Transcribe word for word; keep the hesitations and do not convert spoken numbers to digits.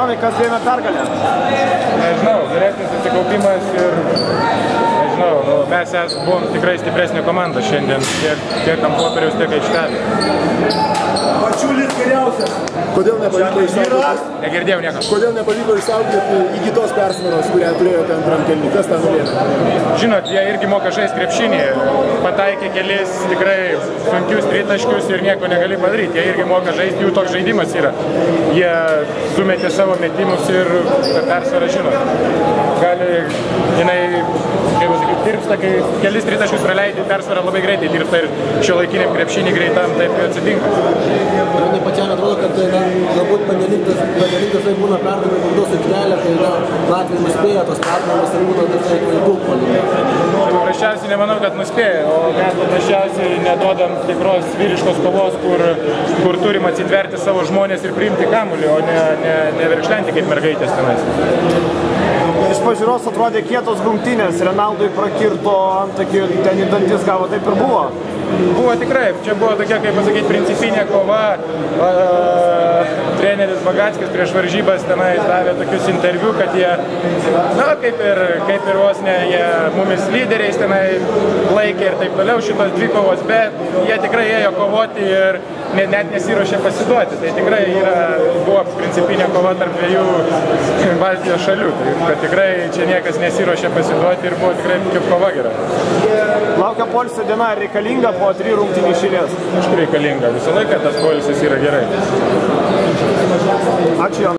Jonai, kas lėmė pergalę? Nežinau, geresnis susikaupimas ir nežinau, nu, mes es, buvom tikrai stipresnė komanda šiandien, tiek, tiek ant popieriaus, tiek aikštelė. Mačiulis geriausias. Kodėl nepavyko išsaugoti? Negirdėjau nieko. Kodėl nepavyko išsaugoti įgytos persvaros, kurią turėjote antram kėlinį? Kas tą nulėmė? Žinot, jie irgi moka žaisti krepšinį. Pataikė kelis tikrai sunkius tritaškius ir nieko negali padaryti. Jie irgi moka žaisti, jų toks žaidimas yra. Jie sumetė savo metimus ir persvarą žinot. Gali, jinai, kaip sakyti, tirpsta, kai kelis tritaškius praleidai, persvarą labai greitai tirpsta ir šiuolaikiniam krepšinį greitam taip atsitinka. Jonai, pačiam atrodo, kad na, galbūt panelik dažnai būna perdavimai baudos aikštelė, kai na, Latvija nuspėja tos perdavimus ir būna dažnai klaidų puolime. Paprasčiausiai nemanau, kad nuspėja, o mes paprasčiausiai nedodam tikros vyriškos kovos, kur, kur turim atsitverti savo žmonės ir priimti kamuolį, o ne, ne, ne verkšlenti kaip mergaitės tenais. Iš pažiūros atrodė kietos grumtynės, Renaldui prakirto antakį, ten į dantis gavo, taip ir buvo. Buvo tikrai, čia buvo tokia, kaip pasakyti, principinė kova. Treneris Bagackis prieš varžybas tenai davė tokius interviu, kad jie, na, kaip ir, kaip ir vos ne, jie mumis lyderiais tenai laikė ir taip toliau šitos dvi kovos, bet jie tikrai ėjo kovoti ir net nesiruošė pasiduoti. Tai tikrai yra, buvo principinė kova tarp dviejų Baltijos šalių. Tai, kad tikrai čia niekas nesiruošė pasiduoti ir buvo tikrai kaip kova gera. Laukia poilsio diena, reikalinga po trijų rungtynių iš eilės? Aišku, reikalinga. Visą laiką tas poilsis yra gerai. Ačiū.